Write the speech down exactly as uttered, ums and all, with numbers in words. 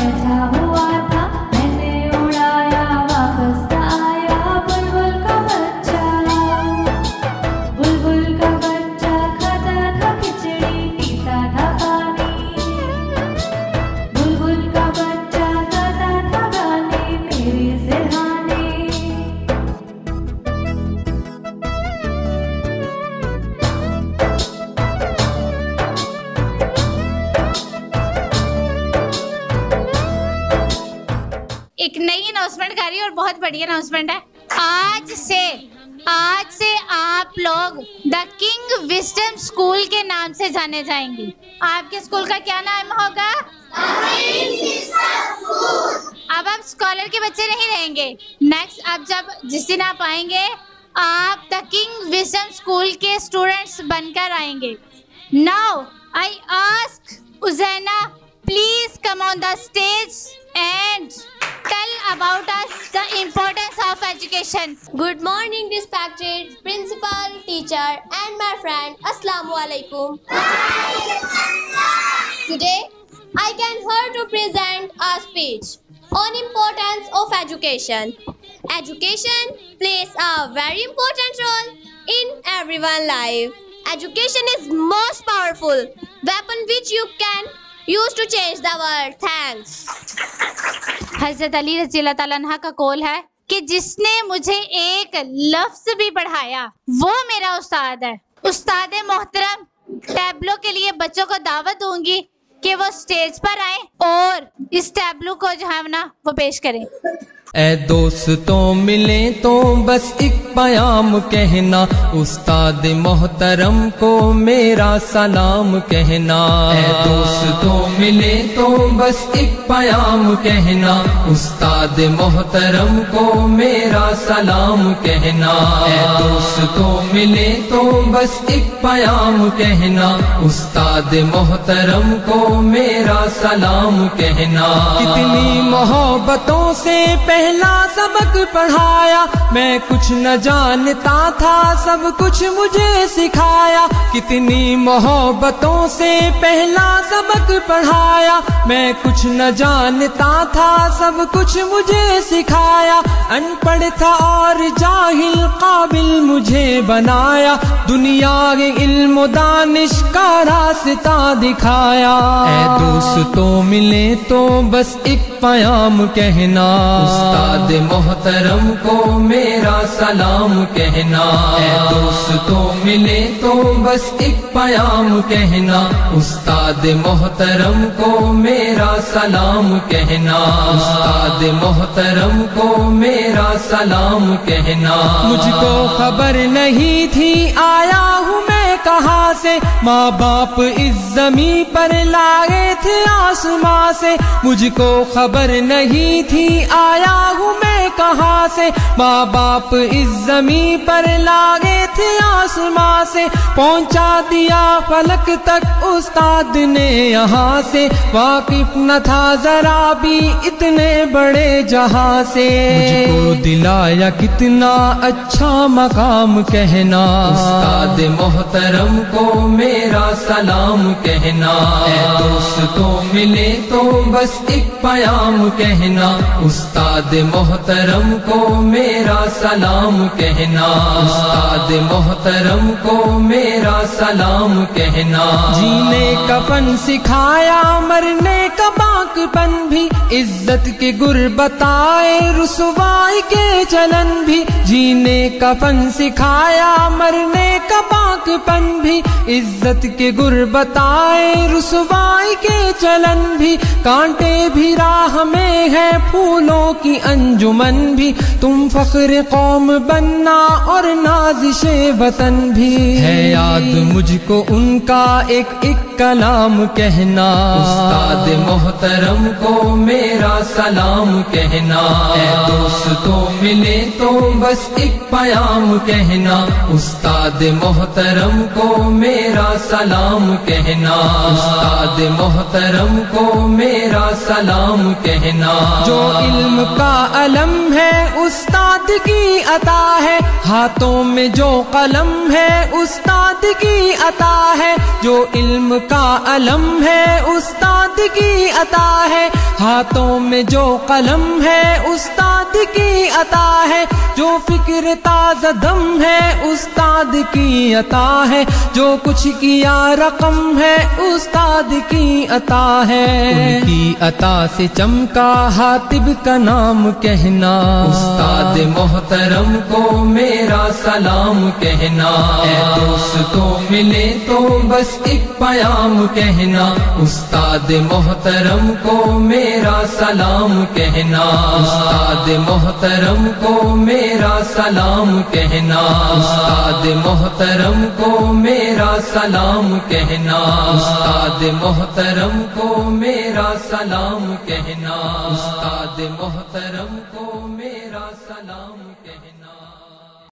बैठा हुआ था, मैंने उड़ाया वापस आया बुलबुल का बच्चा। बुलबुल का बच्चा खाता था खिचड़ी, पीता था पानी। बुलबुल का बच्चा गाता था गाने मेरे सिरहाने। एक नई अनाउंसमेंट कर रही है और बहुत बढ़िया अनाउंसमेंट है। आज से आज से आप लोग द किंग विजडम स्कूल के नाम से जाने जाएंगे। आपके स्कूल का क्या नाम होगा? अब आप स्कॉलर के बच्चे नहीं रहेंगे। नेक्स्ट अब जब जिस दिन आप आएंगे, आप द किंग विजडम स्कूल के स्टूडेंट्स बनकर आएंगे। Now I ask Ujaina, please come on the stage and tell about us the importance of education. Good morning, respected principal, teacher, and my friend. Assalamu alaikum. Today, I can here to present a speech on importance of education. Education plays a very important role in everyone's life. Education is most powerful weapon which you can use to change the world. Thanks. हज़रत अली रज़ी अल्लाह ताला अन्हा का कौल है कि जिसने मुझे एक लफ्ज भी पढ़ाया वो मेरा उस्ताद है। उस्ताद मोहतरम, टैबलो के लिए बच्चों को दावत दूंगी कि वो स्टेज पर आए और इस टैबलो को जो है ना वो पेश करें। ए दोस्तों मिले तो बस एक पयाम कहना, उस्ताद मोहतरम को मेरा सलाम कहना। ए दोस्तों मिले तो बस एक पयाम कहना, उस्ताद मोहतरम को मेरा सलाम कहना। ए दोस्तों मिले तो बस एक पयाम कहना, उस्ताद मोहतरम को मेरा सलाम कहना। कितनी मोहब्बतों से पहला सबक पढ़ाया, मैं कुछ न जानता था सब कुछ मुझे सिखाया। कितनी मोहब्बतों से पहला सबक पढ़ाया, मैं कुछ न जानता था सब कुछ मुझे सिखाया। अनपढ़ था और जाहिल काबिल मुझे बनाया, दुनिया के इल्म दानिश का रास्ता दिखाया। ऐ दोस्तों मिले तो बस एक पयाम कहना, उस्ताद मोहतरम को मेरा सलाम कहना। ऐ दोस्तों मिले तो बस एक पयाम कहना, उस्ताद मोहतरम को मेरा सलाम कहना। उस्ताद मोहतरम को मेरा सलाम कहना। मुझको खबर नहीं थी आया हूँ मैं कहाँ से, माँ बाप इस ज़मीं पर लाए थे आसमां से। मुझको खबर नहीं थी आया हूँ मैं कहाँ से, माँ बाप इस ज़मीं पर लाए थे आसमां से। पहुँचा दिया फलक तक उस्ताद ने यहाँ से, वाकिफ न था जरा भी इतने बड़े जहाँ से। मुझको दिलाया कितना अच्छा मकाम कहना, उस्ताद मोहतरम को मेरा सलाम कहना। ऐ दोस्तों मिले तो बस एक पयाम कहना, उस्ताद मोहतरम को मेरा सलाम कहना। उस्ताद मोहतरम को मेरा सलाम कहना। जीने का फन सिखाया, मरने का बाकपन भी, इज्जत के गुर बताए रुसवाई के चलन भी। जीने का फन सिखाया, मरने का बाकपन भी, इज्जत के गुर बताए रुसवाई के चलन भी। कांटे भी राह में है फूलों की अंजुमन भी, तुम फख्र कौम बनना और नाज़िशे वतन भी। है याद मुझको उनका एक एक कलाम कहना, उस्ताद मोहतरम को मेरा सलाम कहना। ऐ दोस्तों मिले तो बस एक पयाम कहना, उस्ताद मोहतरम को मेरा सलाम कहना। उस्ताद मोहतरम को मेरा सलाम कहना। जो इल्म का अलम है उस्ताद की अता है, हाथों में जो कलम है उस्ताद की अता है। जो इल्म کا علم ہے استاد کی عطا ہے، ہاتھوں میں جو قلم ہے استاد کی عطا ہے، جو فکر تازہ دم ہے استاد کی عطا ہے، جو کچھ کیا رقم ہے استاد کی عطا ہے، ان کی عطا سے چمکا حاتب کا نام کہنا، استاد محترم کو میرا سلام کہنا، اے دوستوں ملے تو بس ایک پیام کہنا، استاد محترم کو میرا سلام کہنا، استاد محترم کو میرا سلام کہنا، استاد محترم کو میرا سلام کہنا، استاد محترم کو میرا سلام کہنا، استاد محترم کو